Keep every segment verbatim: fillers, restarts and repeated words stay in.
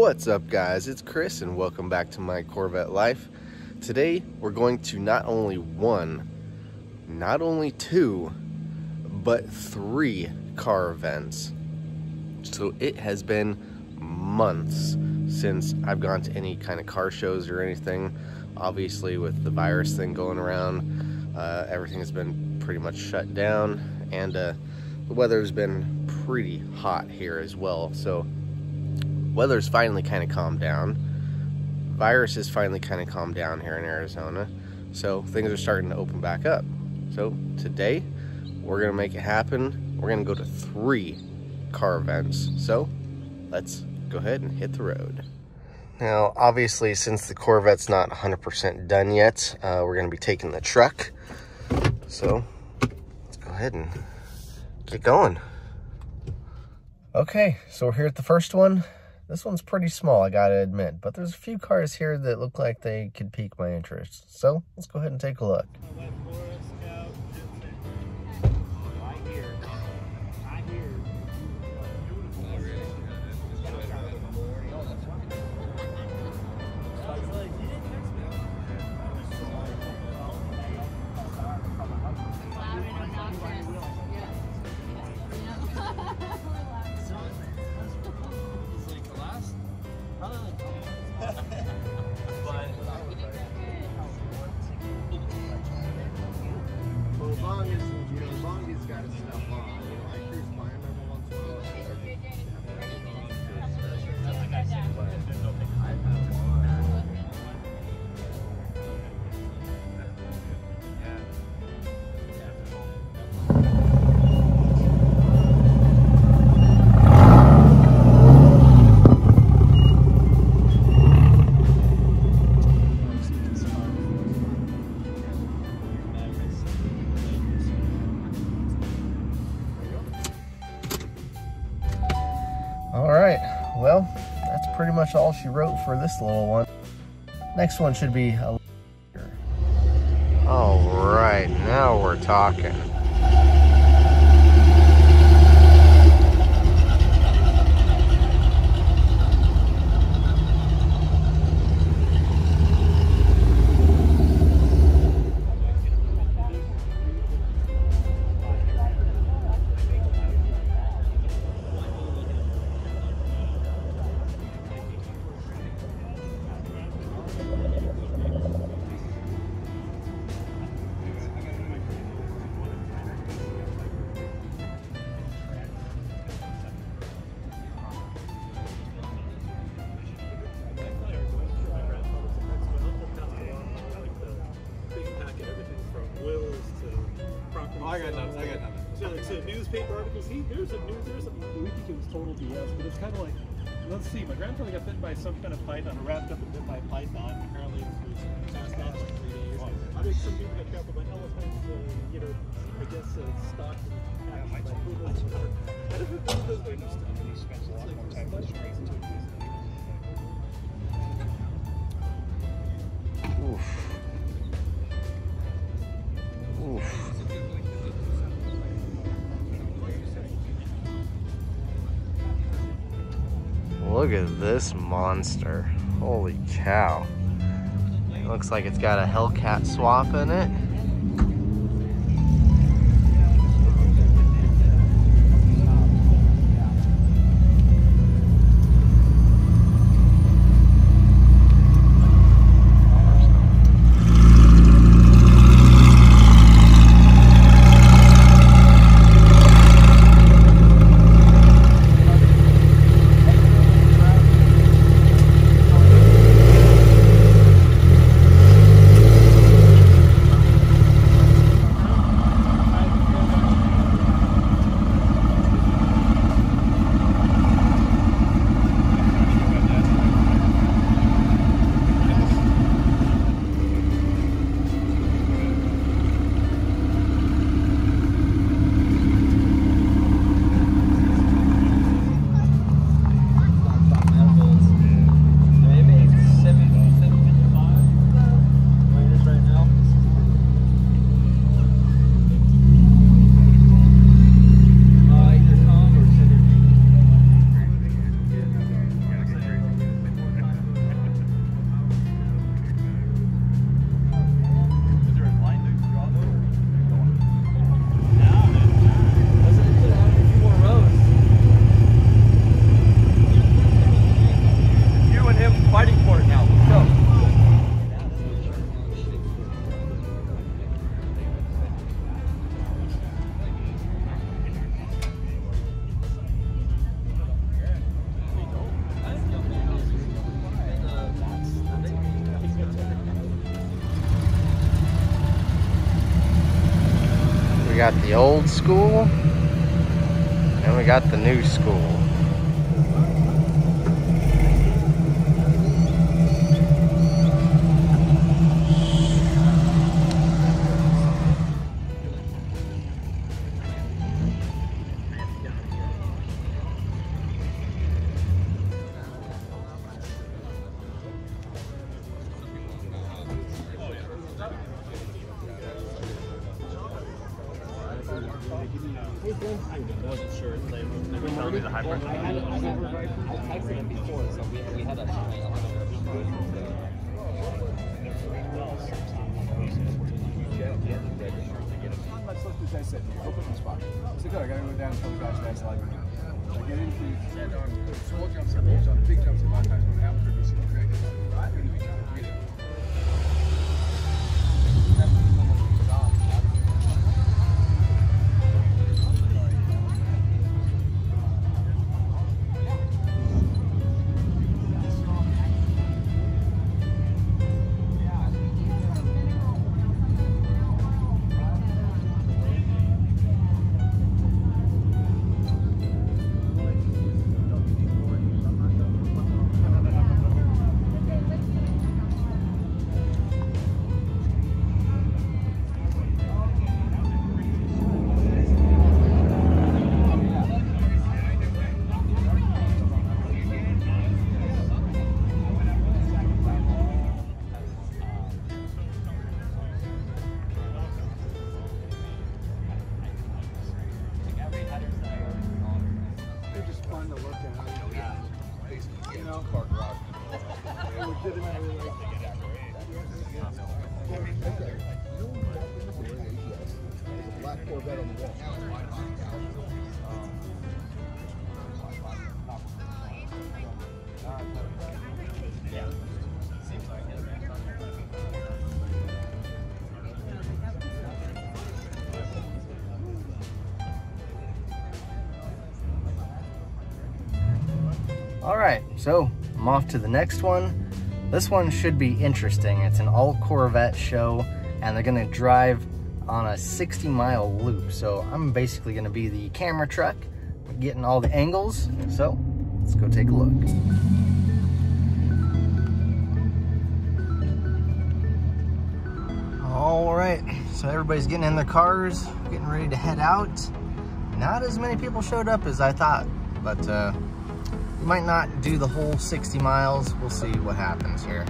What's up, guys? It's Chris and welcome back to my Corvette life. Today we're going to not only one, not only two, but three car events. So it has been months since I've gone to any kind of car shows or anything. Obviously with the virus thing going around, uh, everything has been pretty much shut down, and uh, the weather's been pretty hot here as well. So weather's finally kind of calmed down. Virus has finally kind of calmed down here in Arizona. So things are starting to open back up. So today we're gonna make it happen. We're gonna go to three car events. So let's go ahead and hit the road. Now, obviously, since the Corvette's not one hundred percent done yet, uh, we're gonna be taking the truck. So let's go ahead and get going. Okay, so we're here at the first one. This one's pretty small, I gotta admit, but there's a few cars here that look like they could pique my interest. So let's go ahead and take a look. Alright, well, that's pretty much all she wrote for this little one. Next one should be a... Alright, now we're talking. I got nothing. I got nothing. So, so newspaper articles. See, there's a news. There's a. We think it was total B S, but it's kind of like. Let's see. My grandfather got bitten by some kind of python, or wrapped up and bit by a python. Apparently, it was passed out for three days. I think some people got trapped by elephants. Uh, you know, I guess uh, stocked and packed by poodles. I don't know if those things stuff. He spends a lot more time on the streets too. Oof. Oof. Look at this monster. Holy cow. It looks like it's got a Hellcat swap in it. got the old school, and we got the new school. I wasn't sure if they were telling me the hybrid. I had it, I had it, I texted him before, so we, we had a I said, open the spot. I said, good, I gotta go down and tell the guys that's like I get into small jumps, on big jumps, and a lot of times when it happens, it's okay. I don't even get it. All right, so I'm off to the next one. This one should be interesting. It's an all Corvette show, and they're gonna drive on a sixty mile loop. So I'm basically gonna be the camera truck, getting all the angles. So let's go take a look. All right, so everybody's getting in their cars, getting ready to head out. Not as many people showed up as I thought, but uh, we might not do the whole sixty miles. We'll see what happens here.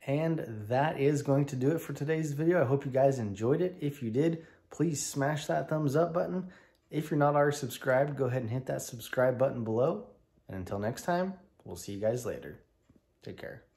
And that is going to do it for today's video. I hope you guys enjoyed it. If you did, please smash that thumbs up button. If you're not already subscribed, go ahead and hit that subscribe button below. And until next time, we'll see you guys later. Take care.